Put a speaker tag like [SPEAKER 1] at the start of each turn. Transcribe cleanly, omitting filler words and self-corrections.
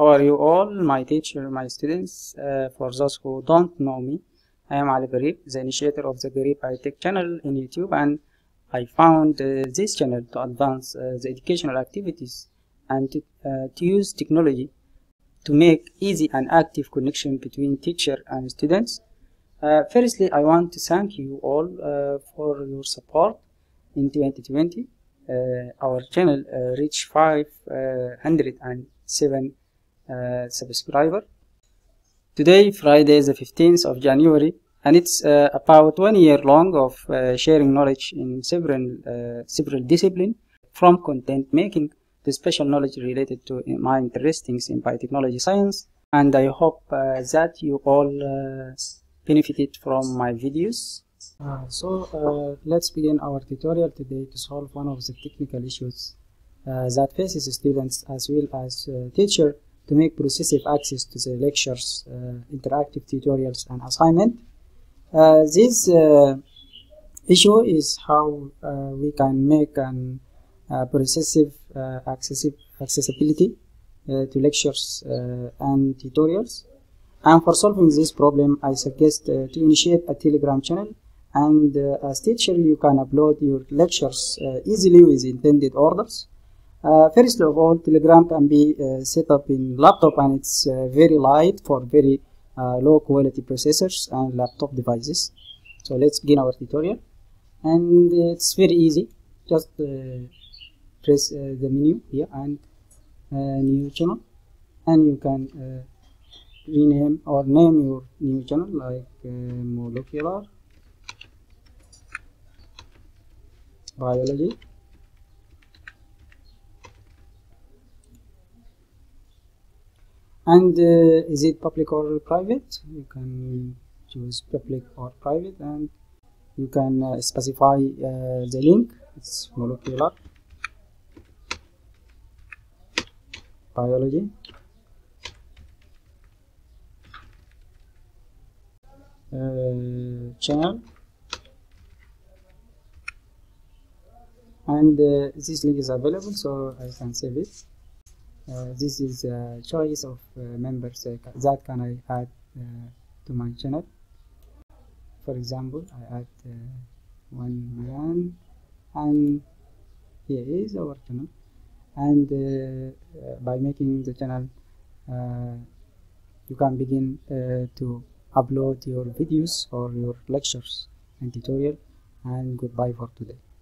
[SPEAKER 1] How are you all, my teacher, my students? For those who don't know me, I am Ali Garib, the initiator of the Garib iTech channel in YouTube, and I found this channel to advance the educational activities and to use technology to make easy and active connection between teacher and students. Firstly, I want to thank you all for your support in 2020. Our channel reached 507 subscriber. Today, Friday, the 15th of January, and it's about 1 year long of sharing knowledge in several disciplines, from content making to special knowledge related to my interests in biotechnology science. And I hope that you all benefited from my videos. Let's begin our tutorial today to solve one of the technical issues that faces students as well as teacher to make processive access to the lectures, interactive tutorials and assignment. This issue is how we can make an processive accessibility to lectures and tutorials. And for solving this problem, I suggest to initiate a Telegram channel, and as teacher you can upload your lectures easily with intended orders. First of all, Telegram can be set up in laptop, and it's very light for very low quality processors and laptop devices. So let's begin our tutorial, and it's very easy. Just press the menu here and new channel, and you can rename or name your new channel like molecular biology. And is it public or private? You can choose public or private, and you can specify the link. It's molecular biology. Channel, and this link is available, so I can save it. This is a choice of members that can I add to my channel. For example, I add one man, and here is our channel. And by making the channel, you can begin to upload your videos or your lectures and tutorial. And goodbye for today.